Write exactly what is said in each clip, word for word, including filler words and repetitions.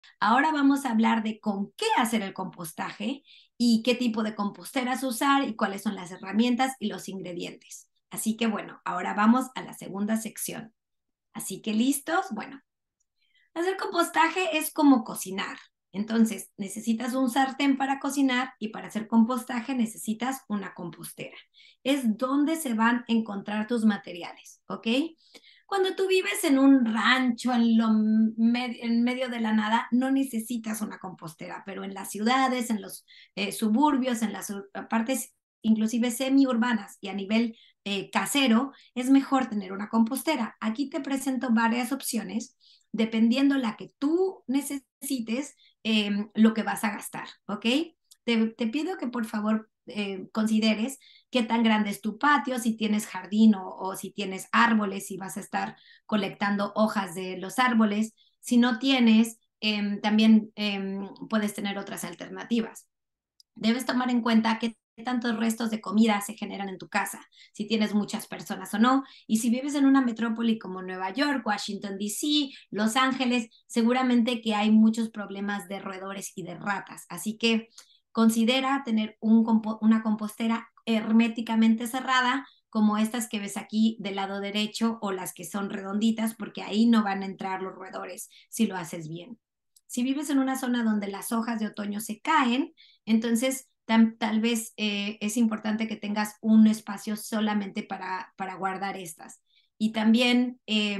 Ahora vamos a hablar de con qué hacer el compostaje y qué tipo de composteras usar y cuáles son las herramientas y los ingredientes. Así que bueno, ahora vamos a la segunda sección. Así que listos, bueno, hacer compostaje es como cocinar. Entonces, necesitas un sartén para cocinar y para hacer compostaje necesitas una compostera. Es donde se van a encontrar tus materiales, ¿ok? Cuando tú vives en un rancho en, lo med en medio de la nada, no necesitas una compostera, pero en las ciudades, en los eh, suburbios, en las partes inclusive semiurbanas y a nivel eh, casero, es mejor tener una compostera. Aquí te presento varias opciones dependiendo la que tú necesites, eh, lo que vas a gastar, ¿ok? Te, te pido que por favor eh, consideres qué tan grande es tu patio, si tienes jardín o, o si tienes árboles, si vas a estar colectando hojas de los árboles. Si no tienes, eh, también eh, puedes tener otras alternativas. Debes tomar en cuenta qué tantos restos de comida se generan en tu casa, si tienes muchas personas o no, y si vives en una metrópoli como Nueva York, Washington, D C, Los Ángeles, seguramente que hay muchos problemas de roedores y de ratas, así que considera tener un compo una compostera herméticamente cerrada, como estas que ves aquí del lado derecho o las que son redonditas, porque ahí no van a entrar los roedores si lo haces bien. Si vives en una zona donde las hojas de otoño se caen, entonces tal, tal vez eh, es importante que tengas un espacio solamente para, para guardar estas. Y también eh,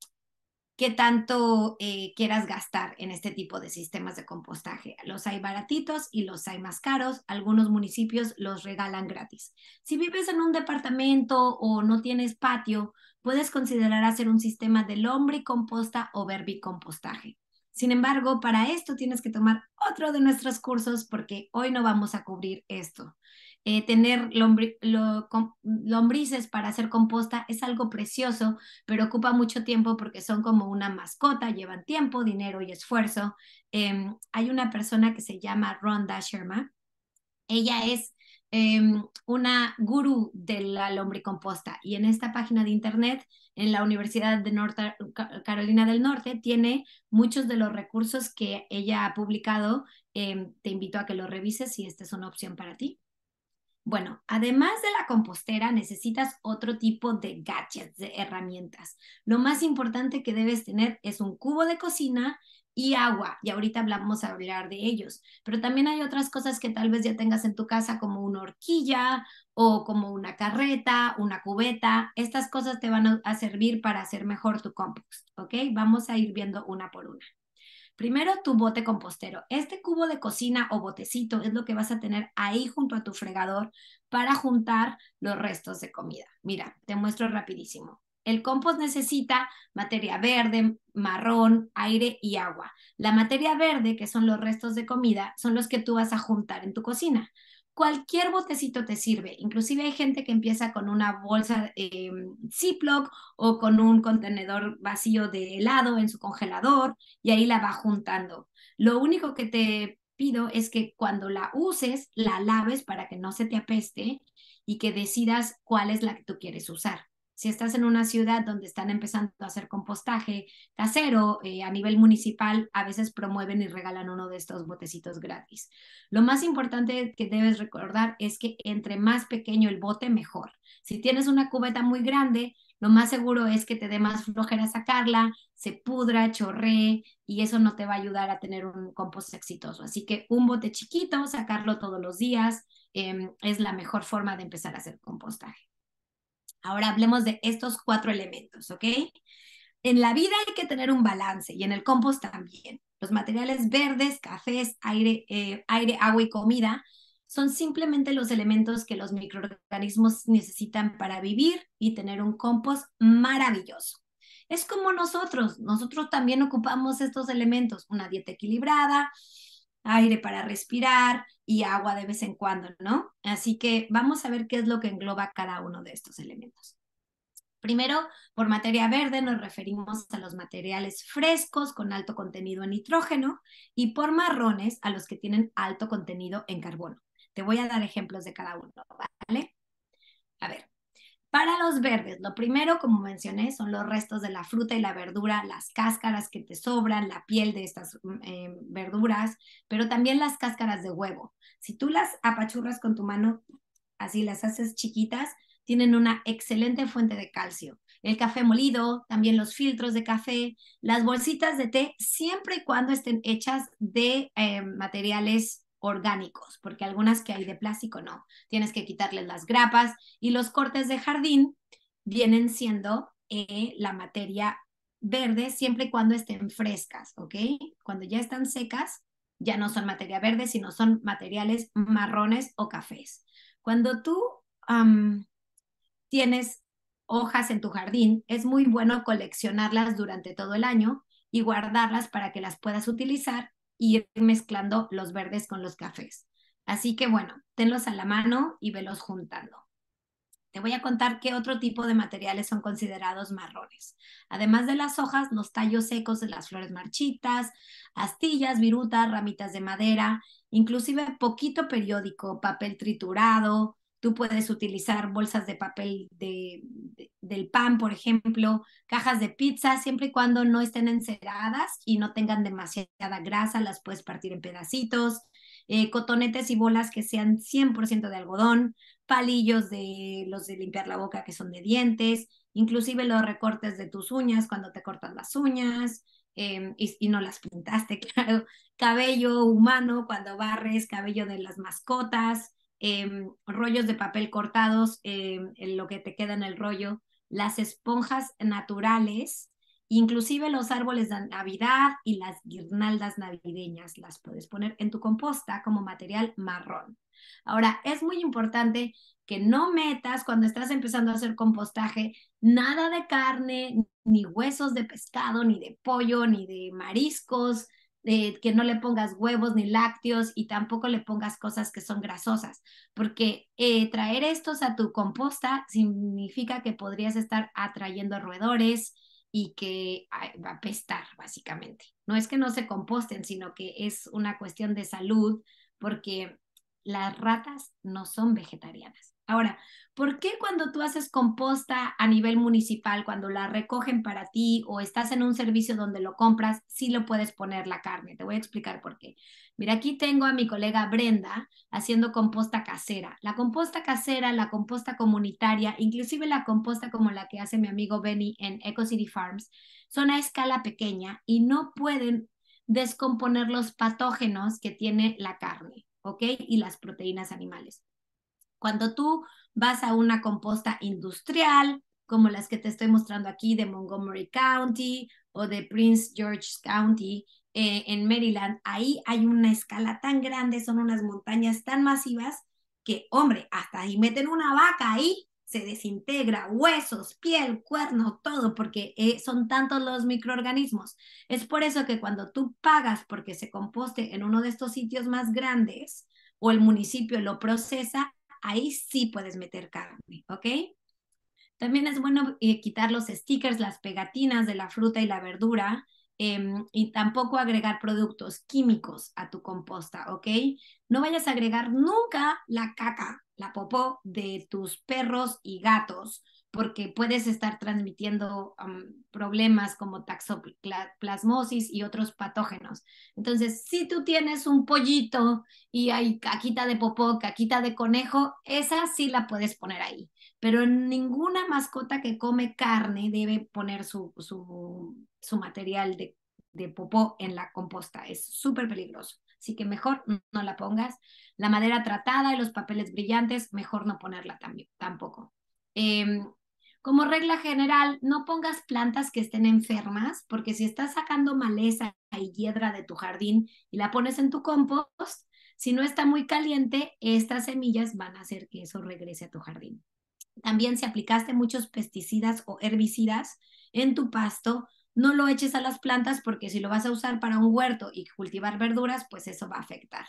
qué tanto eh, quieras gastar en este tipo de sistemas de compostaje. Los hay baratitos y los hay más caros. Algunos municipios los regalan gratis. Si vives en un departamento o no tienes patio, puedes considerar hacer un sistema de lombricomposta o verbicompostaje. Sin embargo, para esto tienes que tomar otro de nuestros cursos porque hoy no vamos a cubrir esto. Eh, tener lombri lo, com lombrices para hacer composta es algo precioso, pero ocupa mucho tiempo porque son como una mascota, llevan tiempo, dinero y esfuerzo. Eh, hay una persona que se llama Rhonda Sherman. Ella es eh, una gurú de la lombricomposta y en esta página de internet, en la Universidad de Norte, Carolina del Norte, tiene muchos de los recursos que ella ha publicado. Eh, te invito a que lo revises si esta es una opción para ti. Bueno, además de la compostera, necesitas otro tipo de gadgets, de herramientas. Lo más importante que debes tener es un cubo de cocina y agua, y ahorita vamos a hablar de ellos. Pero también hay otras cosas que tal vez ya tengas en tu casa, como una horquilla o como una carreta, una cubeta. Estas cosas te van a servir para hacer mejor tu compost, ¿ok? Vamos a ir viendo una por una. Primero, tu bote compostero. Este cubo de cocina o botecito es lo que vas a tener ahí junto a tu fregador para juntar los restos de comida. Mira, te muestro rapidísimo. El compost necesita materia verde, marrón, aire y agua. La materia verde, que son los restos de comida, son los que tú vas a juntar en tu cocina. Cualquier botecito te sirve. Inclusive hay gente que empieza con una bolsa eh, Ziploc o con un contenedor vacío de helado en su congelador y ahí la va juntando. Lo único que te pido es que cuando la uses, la laves para que no se te apeste y que decidas cuál es la que tú quieres usar. Si estás en una ciudad donde están empezando a hacer compostaje casero eh, a nivel municipal, a veces promueven y regalan uno de estos botecitos gratis. Lo más importante que debes recordar es que entre más pequeño el bote, mejor. Si tienes una cubeta muy grande, lo más seguro es que te dé más flojera sacarla, se pudra, chorree y eso no te va a ayudar a tener un compost exitoso. Así que un bote chiquito, sacarlo todos los días, eh, es la mejor forma de empezar a hacer compostaje. Ahora hablemos de estos cuatro elementos, ¿ok? En la vida hay que tener un balance y en el compost también. Los materiales verdes, cafés, aire, eh, aire, agua y comida son simplemente los elementos que los microorganismos necesitan para vivir y tener un compost maravilloso. Es como nosotros, nosotros también ocupamos estos elementos, una dieta equilibrada, aire para respirar y agua de vez en cuando, ¿no? Así que vamos a ver qué es lo que engloba cada uno de estos elementos. Primero, por materia verde nos referimos a los materiales frescos con alto contenido en nitrógeno y por marrones a los que tienen alto contenido en carbono. Te voy a dar ejemplos de cada uno, ¿vale? A ver, Para los verdes, lo primero, como mencioné, son los restos de la fruta y la verdura, las cáscaras que te sobran, la piel de estas eh, verduras, pero también las cáscaras de huevo. Si tú las apachurras con tu mano, así las haces chiquitas, tienen una excelente fuente de calcio. El café molido, también los filtros de café, las bolsitas de té, siempre y cuando estén hechas de eh, materiales orgánicos, porque algunas que hay de plástico no. Tienes que quitarles las grapas y los cortes de jardín vienen siendo eh, la materia verde siempre y cuando estén frescas, ¿ok? Cuando ya están secas, ya no son materia verde, sino son materiales marrones o cafés. Cuando tú um, tienes hojas en tu jardín, es muy bueno coleccionarlas durante todo el año y guardarlas para que las puedas utilizar y ir mezclando los verdes con los cafés. Así que bueno, tenlos a la mano y velos juntando. Te voy a contar qué otro tipo de materiales son considerados marrones. Además de las hojas, los tallos secos de las flores marchitas, astillas, virutas, ramitas de madera, inclusive poquito periódico, papel triturado. Tú puedes utilizar bolsas de papel de, de, del pan, por ejemplo, cajas de pizza, siempre y cuando no estén enceradas y no tengan demasiada grasa, las puedes partir en pedacitos. Eh, cotonetes y bolas que sean cien por ciento de algodón, palillos de los de limpiar la boca que son de dientes, inclusive los recortes de tus uñas cuando te cortas las uñas eh, y, y, no las pintaste, claro, cabello humano cuando barres, cabello de las mascotas, eh, rollos de papel cortados, eh, en lo que te queda en el rollo, las esponjas naturales, inclusive los árboles de Navidad y las guirnaldas navideñas, las puedes poner en tu composta como material marrón. Ahora, es muy importante que no metas cuando estás empezando a hacer compostaje nada de carne, ni huesos de pescado, ni de pollo, ni de mariscos, eh, que no le pongas huevos ni lácteos y tampoco le pongas cosas que son grasosas, porque eh, traer estos a tu composta significa que podrías estar atrayendo roedores y que ay, va a apestar, básicamente. No es que no se composten, sino que es una cuestión de salud, porque las ratas no son vegetarianas. Ahora, ¿por qué cuando tú haces composta a nivel municipal, cuando la recogen para ti o estás en un servicio donde lo compras, sí lo puedes poner la carne? Te voy a explicar por qué. Mira, aquí tengo a mi colega Brenda haciendo composta casera. La composta casera, la composta comunitaria, inclusive la composta como la que hace mi amigo Benny en Eco City Farms, son a escala pequeña y no pueden descomponer los patógenos que tiene la carne, ¿ok? Y las proteínas animales. Cuando tú vas a una composta industrial, como las que te estoy mostrando aquí de Montgomery County o de Prince George County eh, en Maryland, ahí hay una escala tan grande, son unas montañas tan masivas que, hombre, hasta ahí meten una vaca ahí, se desintegra, huesos, piel, cuerno, todo, porque eh, son tantos los microorganismos. Es por eso que cuando tú pagas porque se composte en uno de estos sitios más grandes o el municipio lo procesa, ahí sí puedes meter carne, ¿ok? También es bueno eh, quitar los stickers, las pegatinas de la fruta y la verdura eh, y tampoco agregar productos químicos a tu composta, ¿ok? No vayas a agregar nunca la caca, la popó de tus perros y gatos, porque puedes estar transmitiendo um, problemas como taxoplasmosis y otros patógenos. Entonces, si tú tienes un pollito y hay caquita de popó, caquita de conejo, esa sí la puedes poner ahí, pero ninguna mascota que come carne debe poner su, su, su material de, de popó en la composta. Es súper peligroso. Así que mejor no la pongas. La madera tratada y los papeles brillantes, mejor no ponerla también, tampoco. Eh, como regla general, no pongas plantas que estén enfermas, porque si estás sacando maleza y hiedra de tu jardín y la pones en tu compost, si no está muy caliente, estas semillas van a hacer que eso regrese a tu jardín. También si aplicaste muchos pesticidas o herbicidas en tu pasto, no lo eches a las plantas porque si lo vas a usar para un huerto y cultivar verduras, pues eso va a afectar.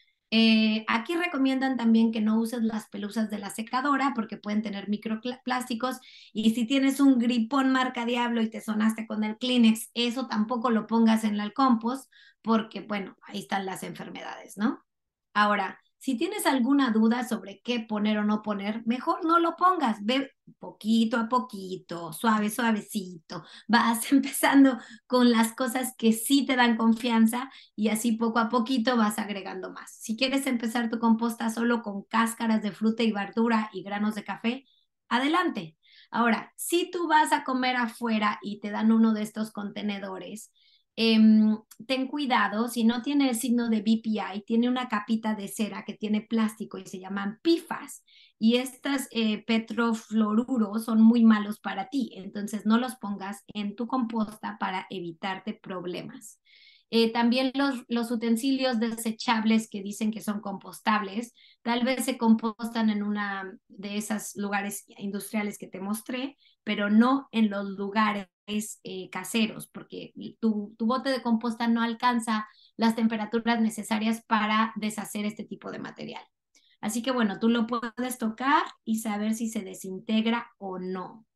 Eh, aquí recomiendan también que no uses las pelusas de la secadora porque pueden tener microplásticos y si tienes un gripón marca diablo y te sonaste con el Kleenex, eso tampoco lo pongas en el compost porque, bueno, ahí están las enfermedades, ¿no? Ahora, Si tienes alguna duda sobre qué poner o no poner, mejor no lo pongas. Ve poquito a poquito, suave, suavecito. Vas empezando con las cosas que sí te dan confianza y así poco a poquito vas agregando más. Si quieres empezar tu composta solo con cáscaras de fruta y verdura y granos de café, adelante. Ahora, si tú vas a comer afuera y te dan uno de estos contenedores, em, ten cuidado, si no tiene el signo de B P I, tiene una capita de cera que tiene plástico y se llaman P F A S. Y estos eh, petrofluoruros son muy malos para ti, entonces no los pongas en tu composta para evitarte problemas. Eh, también los, los utensilios desechables que dicen que son compostables, tal vez se compostan en una de esos lugares industriales que te mostré, pero no en los lugares eh, caseros, porque tu, tu bote de composta no alcanza las temperaturas necesarias para deshacer este tipo de material. Así que bueno, tú lo puedes tocar y saber si se desintegra o no.